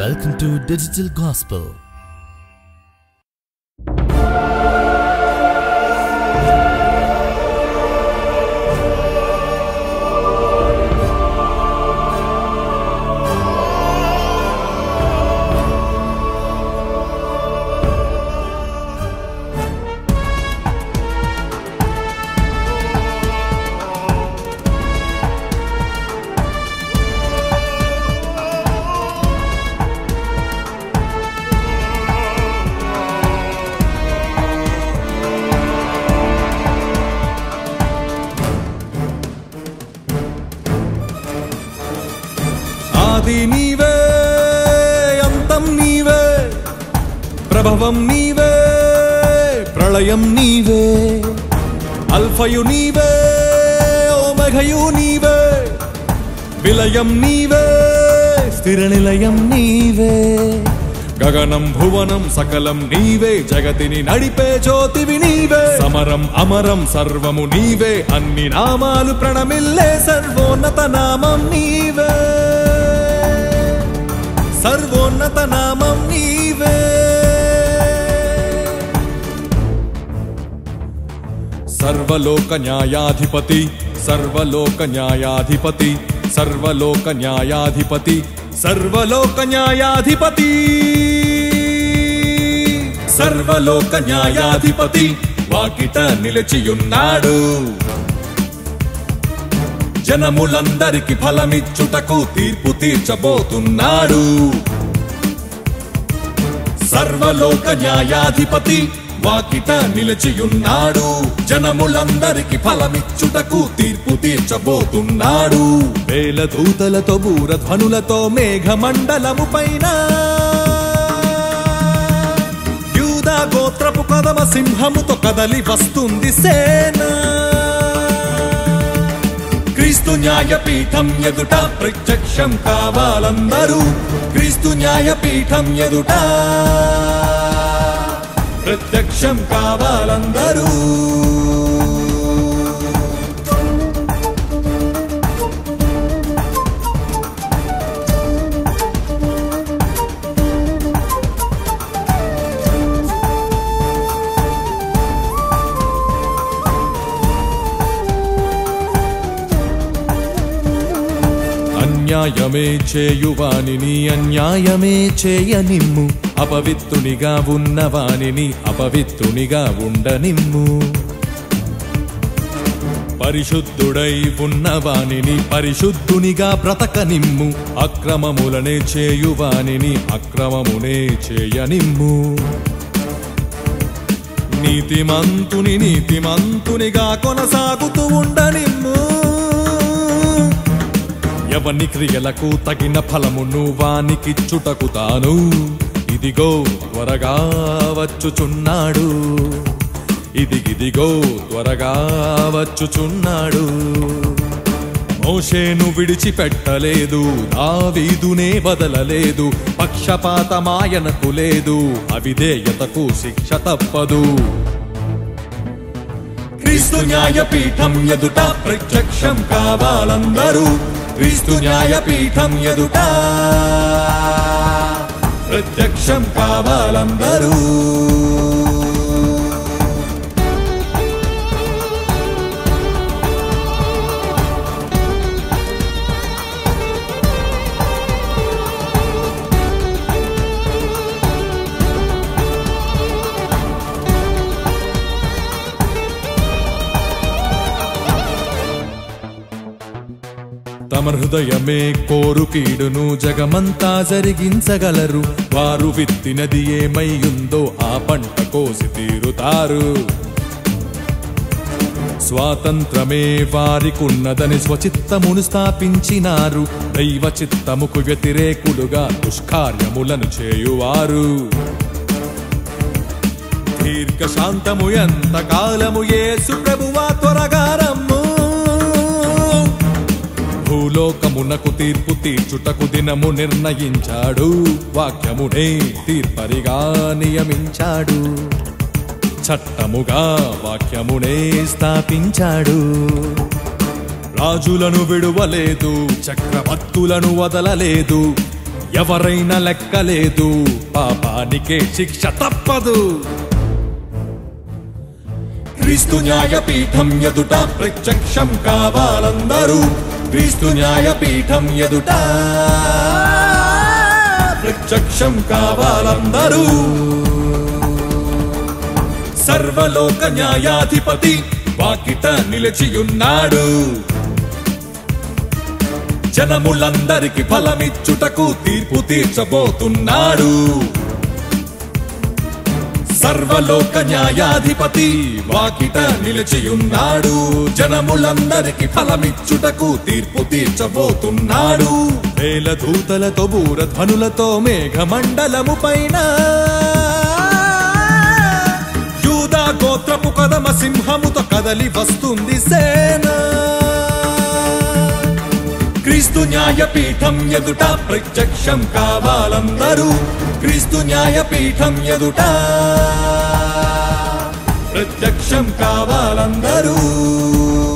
Welcome to Digital Gospel. ఆది నీవే, అంతం నీవే, ప్రభవం నీవే, ప్రళయం నీవే, అల్ఫయు నీవే, ఓమఘయు నీవే, విలయం నీవే, స్థిర నిలయం నీవే, గగనం భువనం సకలం నీవే, జగతిని నడిపే జ్యోతివి నీవే, సమరం అమరం సర్వము నీవే, అన్ని నామాలు ప్రణమిల్లే సర్వోన్నత నామం నీవే, సర్వోన్నత నామం నీవే. సర్వలోక న్యాయాధిపతి, సర్వలోక న్యాయాధిపతి, సర్వలోక న్యాయాధిపతి, సర్వలోక న్యాయాధిపతి, సర్వలోక న్యాయాధిపతి వాకిట నిలిచియున్నాడు, జనములందరికి ఫలమిచ్చుటకు తీర్పు తీర్చబోతున్నాడు. సర్వలోక న్యాయాధిపతి వాకిట నిలిచియున్నాడు, జనములందరికి ఫలమిచ్చుటకు తీర్పు తీర్చబోతున్నాడు. వేల దూతలతో బూరధ్వనులతో మేఘమండలము పైన యూదా గోత్రపు కదమ సింహముతో కదలి వస్తుంది సేన. క్రీస్తు న్యాయపీఠం ఎదుట ప్రత్యక్షం కావాలందరూ, క్రీస్తు న్యాయపీఠం ఎదుట ప్రత్యక్షం కావాలందరూ. అన్యాయమే చేయువానిని అన్యాయమే చేయనిమ్ము, అపవిత్రునిగా ఉన్నవానిని అపవిత్రునిగా ఉండనిమ్ము, పరిశుద్ధుడై ఉన్నవానిని పరిశుద్ధునిగా బ్రతకనిమ్ము, అక్రమములనే చేయువానిని అక్రమమునే చేయనిమ్ము, నీతిమంతుని నీతిమంతునిగా కొనసాగుతూ ఉండనిమ్ము, ఎవని క్రియలకు తగిన ఫలమును వానికిచ్చుటకు తాను ఇదిగో త్వరగా వచ్చుచున్నాడు, ఇదిగో త్వరగా వచ్చుచున్నాడు. మోషేను విడిచిపెట్టలేదు, దావీదునే వదలలేదు, పక్షపాతమాయనకు లేదు, అవిధేయతకు శిక్ష తప్పదు. క్రీస్తు న్యాయపీఠం ఎదుట ప్రత్యక్షం కావాలందరూ, క్రీస్తు న్యాయపీఠం ఎదుట ప్రత్యక్షం కావాలందరూ. తమ హృదయమే కోరు కీడును జగమంతా జరిగించగలరు, వారు విత్తినది ఏమైయుందో ఆ పంట కోసి తీరుతారు. స్వాతంత్రమే వారికున్నదని స్వచిత్తమును స్థాపించినారు, దైవ చిత్తముకు వ్యతిరేకులుగా దుష్కార్యములను చేయువారు. దీర్ఘశాంతము ఎంత కాలము యేసు ప్రభువా త్వరగా రమ్ము, భూలోకమునకు తీర్పు తీర్చుటకు దినము నిర్ణయించాడు, వాక్యమునే తీర్పరిగా నియమించాడు, చట్టముగా వాక్యమునే స్థాపించాడు. రాజులను విడువలేదు, చక్రవర్తులను వదలలేదు, ఎవరైనా లెక్కలేదు, పాపానికే శిక్ష తప్పదు. క్రీస్తు న్యాయపీఠం ఎదుట ప్రత్యక్షం కావాలందరూ, క్రీస్తు న్యాయపీఠం ఎదుట ప్రత్యక్షం కావాలందరూ. సర్వలోక న్యాయాధిపతి వాకిట నిలిచియున్నాడు, జనములందరికి ఫలమిచ్చుటకు తీర్పు తీర్చబోతున్నాడు. సర్వలోక న్యాయాధిపతి వాకిట నిలిచియున్నాడు, జనములందరికి ఫలమిచ్చుటకు తీర్పు తీర్చబోతున్నాడు. వేల దూతలతో బూరధ్వనులతో మేఘమండలము పైన యూదా గోత్రపు కదమ సింహముతో కదలి వస్తుంది సేన. క్రీస్తు న్యాయపీఠం ఎదుట ప్రత్యక్షం కావాలందరూ, క్రీస్తు న్యాయపీఠం ఎదుట ప్రత్యక్షం కావాలందరూ.